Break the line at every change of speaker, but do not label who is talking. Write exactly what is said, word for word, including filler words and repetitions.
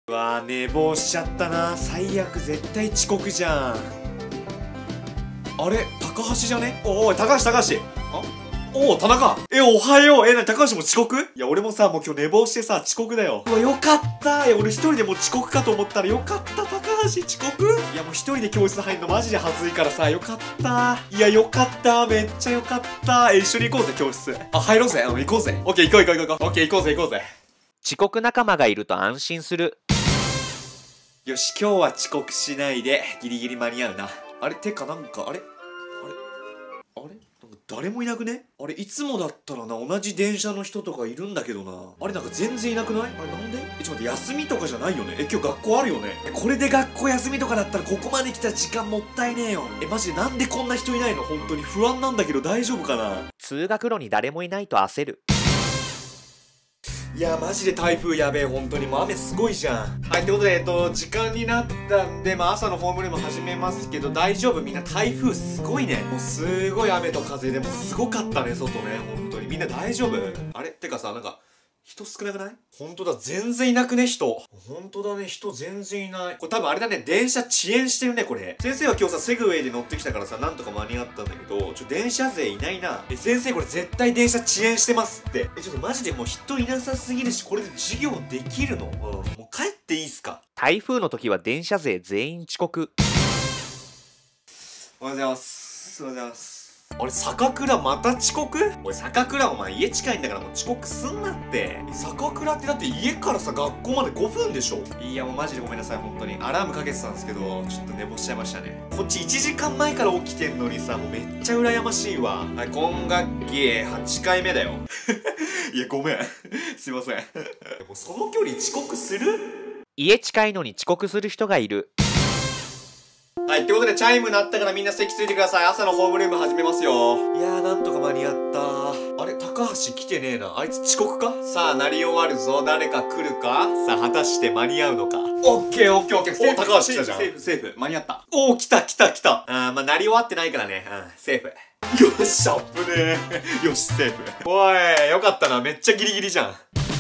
うわー、寝坊しちゃったな。最悪、絶対遅刻じゃん。あれ、高橋じゃね？おおい、高橋高橋。あ、おお、田中。え、おはよう。え、なに、高橋も遅刻？いや、俺もさ、もう今日寝坊してさ、遅刻だよ。うわ、よかったー。いや、俺一人でもう遅刻かと思ったらよかった、高橋遅刻？いや、もう一人で教室入んのマジで恥ずいからさ、よかったー。いや、よかったー。めっちゃよかったー。え、一緒に行こうぜ、教室。あ、入ろうぜ。うん、行こうぜ。オッケー、行こう行こう行こう。オッケー、行こうぜ、行こうぜ。
遅刻仲間がいると安心する。
よし、今日は遅刻しないで、ギリギリ間に合うな。あれ、てかなんか、あれあれあれなんか誰もいなくね？あれ、いつもだったらな、同じ電車の人とかいるんだけどな。あれ、なんか全然いなくない？あれ、なんで？え、ちょっと待って、休みとかじゃないよね？え、今日学校あるよね？え、これで学校休みとかだったらここまで来た時間もったいねえよ。え、マジでなんでこんな人いないの？本当に不安なんだけど大丈夫かな？
通学路に誰もいないと焦る。
いや、マジで台風やべえ、本当に。もう雨すごいじゃん。はい、ってことで、えっと、時間になったんで、まあ朝のホームルーム始めますけど、大丈夫？みんな台風すごいね。もうすごい雨と風でもすごかったね、外ね。本当に。みんな大丈夫？あれ？てかさ、なんか、人少なくない？本当だ、全然いなくね、人。本当だね、人全然いない。これ多分あれだね、電車遅延してるね、これ。先生は今日さ、セグウェイで乗ってきたからさ、なんとか間に合ったんだけど、ちょ、電車勢いないな。え、先生これ絶対電車遅延してますって。え、ちょっとマジでもう人いなさすぎるし、これで授業できるの？うん。もう帰っていいっすか？
台風の時は電車勢全員遅刻。
おはようございます。おはようございます。あれ、坂倉また遅刻？おい、坂倉お前家近いんだからもう遅刻すんなって。坂倉ってだって家からさ、学校までごふんでしょ？いや、もうマジでごめんなさい、本当に。アラームかけてたんですけど、ちょっと寝坊しちゃいましたね。こっちいちじかんまえから起きてんのにさ、もうめっちゃ羨ましいわ。はい、今学期はちかいめだよ。いや、ごめん。すいません。もうその距離遅刻する？
家近いのに遅刻する人がいる。
はい、ってことでチャイム鳴ったからみんな席ついてください。朝のホームルーム始めますよ。いやー、なんとか間に合った。あれ、高橋来てねえな。あいつ遅刻か？さあ、鳴り終わるぞ。誰か来るか？さあ、果たして間に合うのか？オッケーオッケーオッケー。お、高橋来たじゃん。セーフ、セーフ。間に合った。おー、来た来た来た。あー、まあ、鳴り終わってないからね。うん、セーフ。よっしゃ、危ねえ。よし、セーフ。おい、よかったな。めっちゃギリギリじゃん。